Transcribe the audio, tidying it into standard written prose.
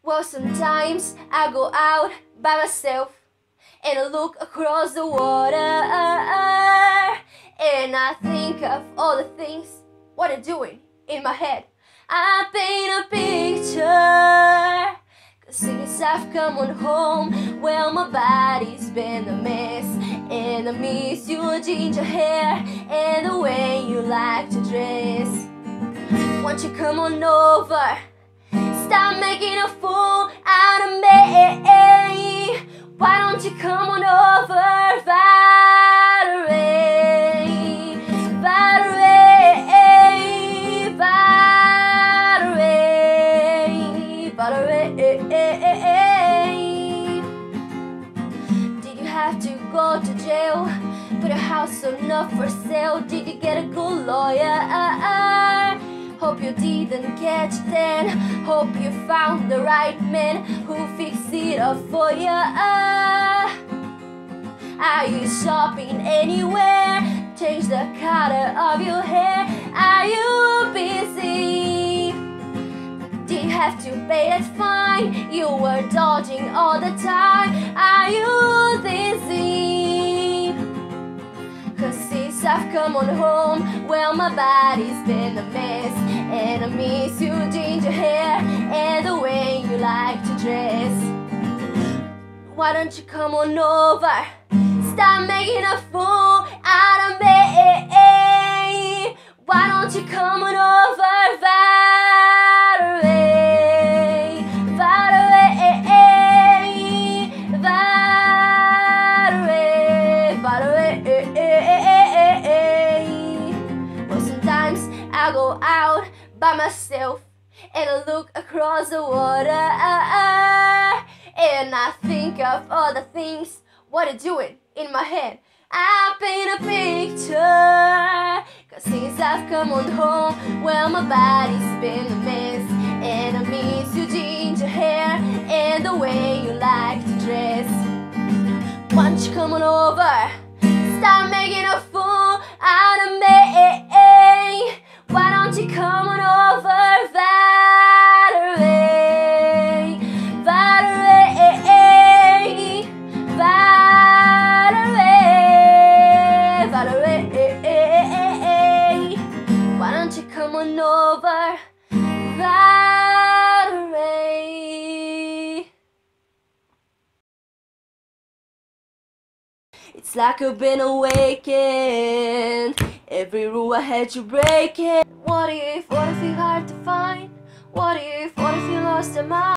Well, sometimes I go out by myself and I look across the water and I think of all the things what I'm doing in my head. I paint a picture, 'cause since I've come on home, well, my body's been a mess, and I miss your ginger hair and the way you like to dress. Won't you come on over? Stop making a fool out of me. Why don't you come on over, Valerie? Valerie, Valerie, Valerie. Did you have to go to jail? Put your house on up for sale? Did you get a good lawyer? Hope you didn't catch then. Hope you found the right man who fixed it up for you. Are you shopping anywhere? Change the color of your hair. Are you busy? Did you have to pay that fine? You were dodging all the time. Are you dizzy? 'Cause since I've come on home, well, my body's been a mess, and I miss your ginger hair and the way you like to dress. Why don't you come on over? Stop making a fool out of me. Why don't you come on over, Valerie? Valerie, Valerie, Valerie. Well, sometimes I go out by myself and I look across the water and I think of all the things what I'm doing in my head. I paint a picture, 'cause since I've come on home, well, my body's been a mess, and I miss your ginger hair and the way you like to dress. Why don't you come on over? Stop making a fool out of me. Why don't you come on over, Valerie? Valerie, Valerie, Valerie. Why don't you come on over, Valerie? It's like I've been awakened. Every rule I had to break it. What if you're hard to find? What if you lost your mind?